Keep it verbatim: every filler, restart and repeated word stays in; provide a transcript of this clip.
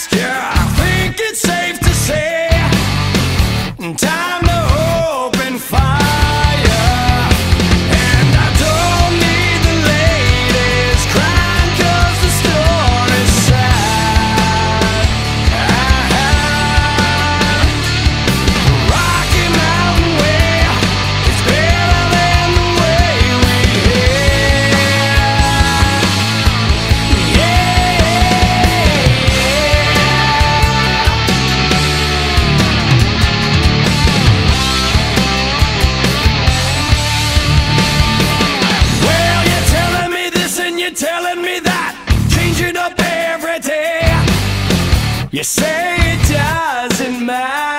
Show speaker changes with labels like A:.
A: Yeah, I think it's safe to say, time to open fire. And I don't need the ladies crying 'cause the story's sad. Rocky Mountain Way is better than the way we head. Well, you're telling me this and you're telling me that, changing up every day. You say it doesn't matter.